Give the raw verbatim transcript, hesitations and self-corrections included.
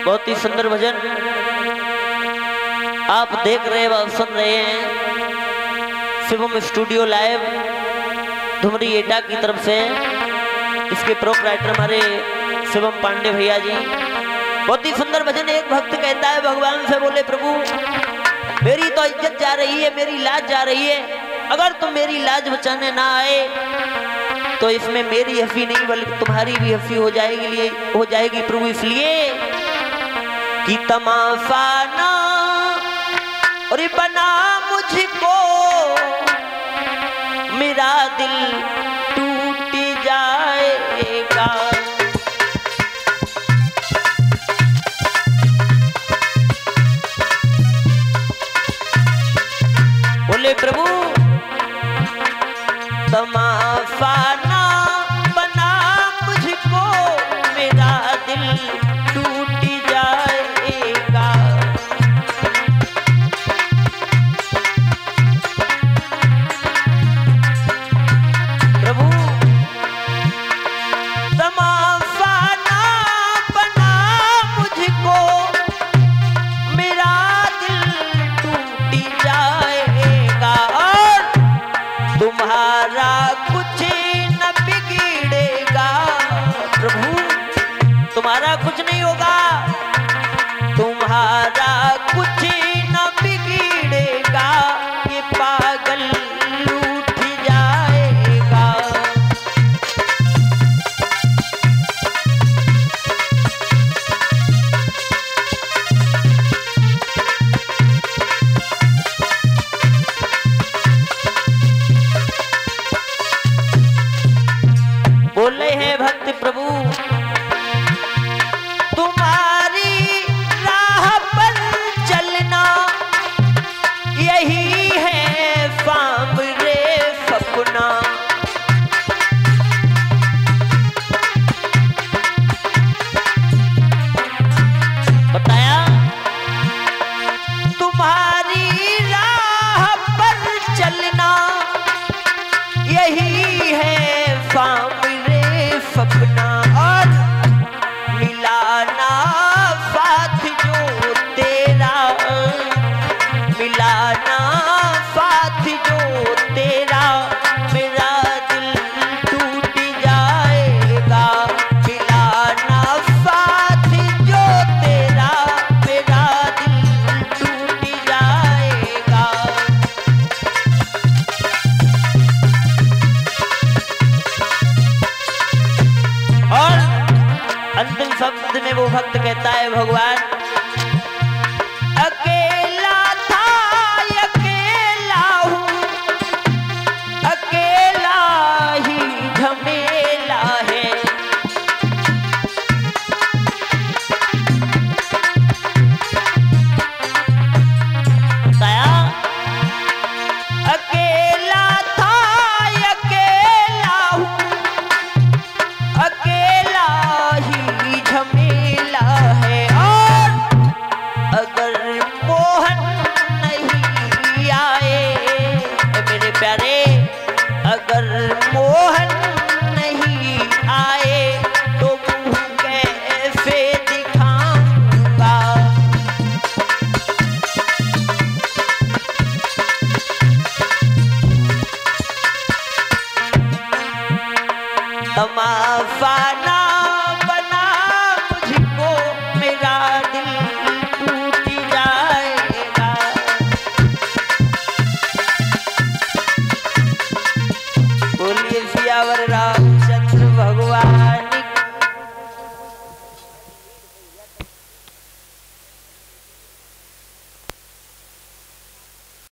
बहुत ही सुंदर भजन आप देख रहे हैं, सुन रहे हैं शिवम स्टूडियो लाइव धुमरी एटा की तरफ से। इसके प्रोपराइटर हमारे शिवम पांडे भैया जी। बहुत ही सुंदर भजन। एक भक्त कहता है भगवान से, बोले प्रभु मेरी तो इज्जत जा रही है, मेरी लाज जा रही है, अगर तुम मेरी लाज बचाने ना आए तो इसमें मेरी हफी नहीं बल्कि तुम्हारी भी हफी हो जाएगी लिए हो जाएगी प्रभु। इसलिए कि तमाशा ना और बना मुझको, मेरा दिल टूट जाएगा। बोले प्रभु तमाशा ना बना मुझको, मेरा दिल टूट जाएगा। प्रभु तमाशा ना बना मुझको, मेरा दिल टूट जाएगा। और तुम्हारा कुछ न बिगड़ेगा प्रभु, तुम्हारा कुछ नहीं होगा, तुम्हारा कुछ न बिगड़ेगा, ये पागल लूट जाएगा। बोले हैं भक्त प्रभु तुम्हारी राह पर चलना, यही है सामरे सपना। बताया तुम्हारी राह पर चलना, यही है सामरे सपना। और मिलाना साथ जो तेरा, मिलाना साथ जो तेरा, मेरा दिल टूट जाएगा। मिलाना साथ जो तेरा, मेरा दिल टूट जाएगा। और अंतिम शब्द में वो भक्त कहता है भगवान अकेला था अकेला हूँ, अकेला ही झमेला है। बताया अकेला था अकेला हूँ, अकेला ही झमेला है। और अगर मोहन नहीं आए मेरे प्यारे, अगर मोहन नहीं आए तो मुंह कैसे दिखाऊंगा। तमाशा ना बना मुझको, मेरा दिल टूट जाएगा। बोलिए सियावर राम।